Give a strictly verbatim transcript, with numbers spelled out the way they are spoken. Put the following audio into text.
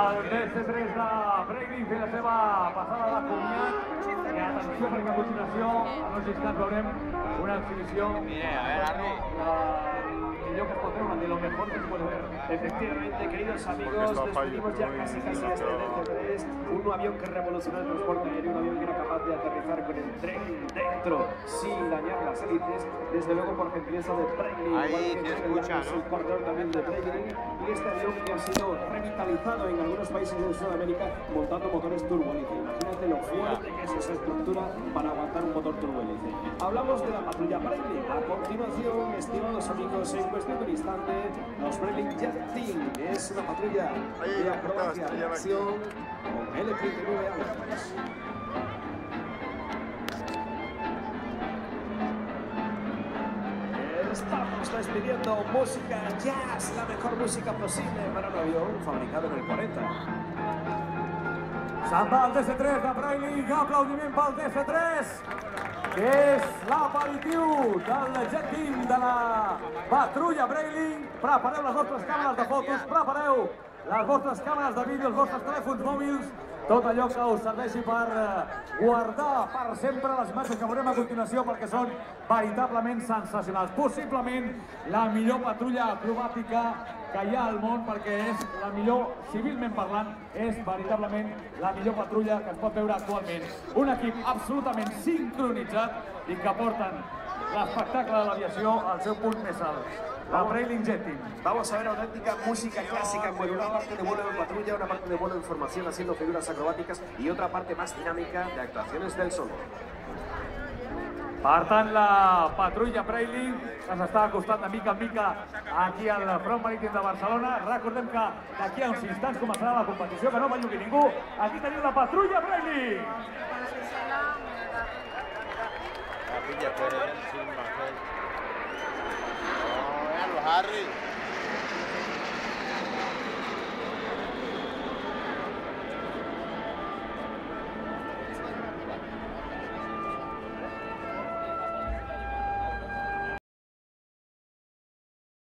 El desde tres de Brady fer la seva passada de comiat. I atenció perquè a continuació, en uns instants veurem una exhibició. Mire, a ver, Jarry. Yo que es una de lo mejor que se puede ver. Efectivamente, queridos amigos, despedimos ya casi casi este D C tres, un avión que revolucionó el transporte aéreo, un avión que era capaz de aterrizar con el tren dentro sin dañar las hélices, desde luego por gentileza de Brady, ahí se escucha, ¿no? El corredor también de Brady, y este avión que ha sido revitalizado en algunos países de Sudamérica montando motores turbohélice. Imagínate lo fuerte que es esa estructura para aguantar un motor turbohélice. Hablamos de la patrulla Brady. A continuación, estimados amigos, en cuestión de un instante, los Brady Jet Team es una patrulla de acrobacia de acción con L treinta y nueve años. Estamos despidiendo música jazz, la mejor música posible para un avión fabricado en el cuarenta. Se'n va el desde tres de Brady, aplaudiment pel desde tres, que és l'aperitiu del jet team de la patrulla Brady. Prepareu les vostres càmeres de fotos, prepareu les vostres càmeres de vídeo, els vostres telèfons mòbils, tot allò que us serveixi per guardar per sempre les imatges que veurem a continuació, perquè són veritablement sensacionals. Possiblement la millor patrulla acrobàtica que hi ha al món, perquè és la millor, civilment parlant, és veritablement la millor patrulla que es pot veure actualment. Un equip absolutament sincronitzat i que porten l'espectacle de l'aviació al seu punt més alt. La Brady Jet Team. Vamos a ver auténtica música clásica con una parte de vuelo en patrulla, una parte de vuelo en formación haciendo figuras acrobàtiques y otra parte más dinámica de actuaciones del solo. Per tant, la patrulla Brady que s'està acostant de mica en mica aquí al front marítim de Barcelona. Recordem que d'aquí a uns instants començarà la competició, que no bellugui ningú. Aquí teniu la patrulla Brady. La pilla puede ser sin más. Jarry.